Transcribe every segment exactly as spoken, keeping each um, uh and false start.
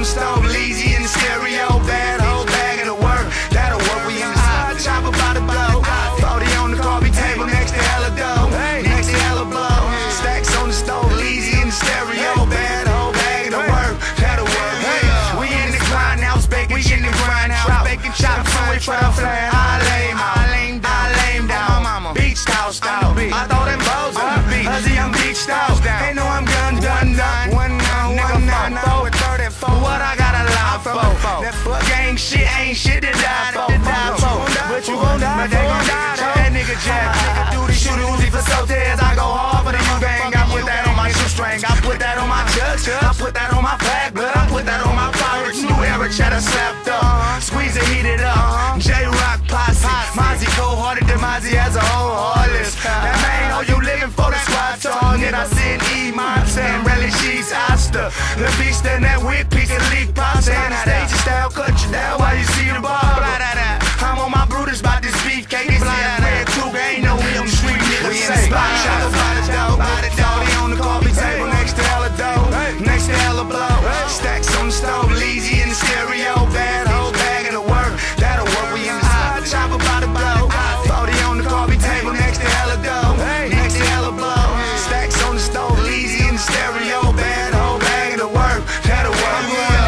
stove, Leezy in the stereo, bad whole bag of the work. That'll work. We in the spot, chopper by the blow. forty on the coffee table next to hella dough. Next to hella blow. Stacks on the stove, Leezy in the stereo, bad whole bag of the work. That'll work. We in the grindhouse, baking shit in the grindhouse, baking chops, food truck, flying. I lame, I lame down, I lame down. Beach style, style. I throw them bows on the beach, cause I'm beach style. They know I'm gun, done, done. One nine, one nine, four, thirty, four. What I got a lie for? That fuck gang shit ain't shit to die for. But you gon' die, but they gon' die. That nigga Jack, nigga do the shoot Uzi for so tears. I go hard for the U gang. I put that on my shoestring, I put that on my chest, I put that on my flag blood, I put that on my pirates. New era cheddar slapped up, squeeze it, heat it up. J-Rock posse, Mozzie cold hearted, the Mozzie has a whole heartless. That man, oh you living for the squad tongue. And I send E, my Sam, Rally, she's Asta. The beast in that whip, piece of leaf pops. And I stage your style, cut you down while you see the bar. I'm on my Brutus about this beefcake. It's like red cougar, ain't no we on the street, nigga. We in the spot, shot by the dough, by the dough. They on the coffee table next to hella dough, next to hella blow. Stacks on the stove, Leezy in the stereo, bad whole bag of the work. That'll work. We in the spot, chopper by the blow. forty on the coffee table next to hella dough, next to hella blow. Stacks on the stove, Leezy in the stereo, bad whole bag of the work. That'll work.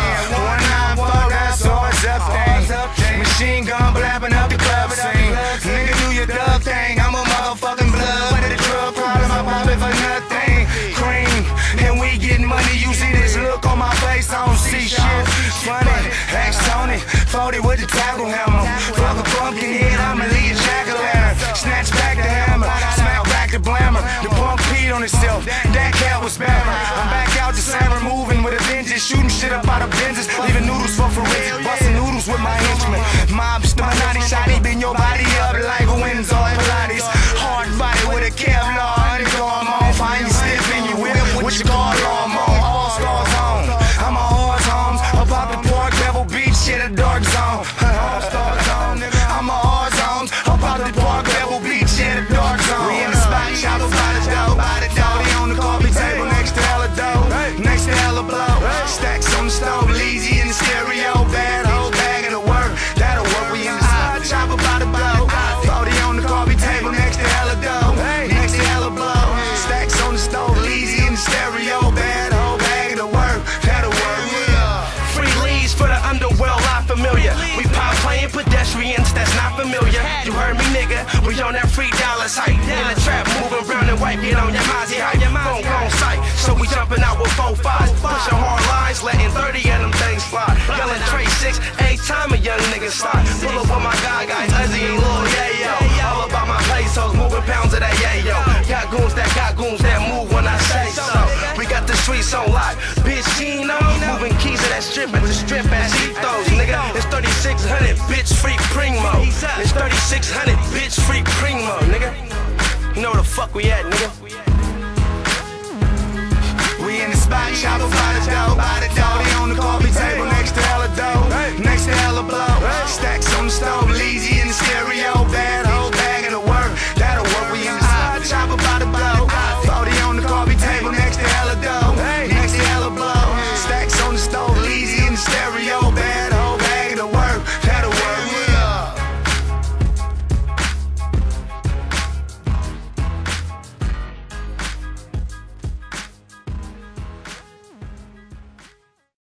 one nine four, that's all it's up thing. Machine gun blabbing up the club scene. Nigga do your thug thing, I'm a motherfucking blood. What the drug problem, I pop it for nothing. Cream, and we getting money. You see this look on my face, I don't see shit. Funny, ask Tony, forty with the tackle hammer. Fuck a pumpkin head, I'ma leave a jack-o'-lantern. Snatch back the hammer, smack back the blammer. The punk peed on itself, that cat was spammer. I'm back out to slammer, moving with a vengeance. Shooting shit up out of Benzes, leaving noodles for forensics. Busting noodles with my henchmen. Mobster, my naughty shotty, bend your body up like a Windsor Pilates. Hard body with a Kevlar underarm on. Find you stiff in your whip, what you call arm on. All stars on, I'm a horse homes. About the pork, Pebble Beach, shit a dark zone. All stars on, nigga, I'm a horse homes. About the pork, Pebble Beach, shit a dark zone. We in the spot, chopper by the dough, by the dough. They on the coffee table next to hella dough, next to hella blow. Stacks on the stove, Leezy in the stereo, bad whole bag of the work. That'll work. We in the spot, chopper by the blow. forty on the coffee table next to hella dough, next to hella blow. Stacks on the stove, Leezy in the stereo, bad whole bag of the work. That'll work. Free leads for the underworld, I'm familiar. We pop playing pedestrians, that's not familiar. You heard me, nigga. We on that free dollars hype. In the trap, moving brown and white, get on your Mozzie hype. Phone on sight, so we jumping out with four fives. Pushing hard lines, letting thirty of them things fly. Yelling Trey six, eight time a young nigga slide. Pull up on my guy, guys, Uzi and Lil Yayo. All about my pesos, moving pounds of that yayo. Got goons that got goons that move when I say so. We got the streets on lock, bitch, Chino. Moving keys to that strip at the strip at Zethos, nigga. It's thirty-six hundred, bitch, free primo. It's thirty-six hundred, bitch, free primo, nigga. You know where the fuck we at, nigga. We in the spot, chopper by the dough, by the dough. They on the coffee table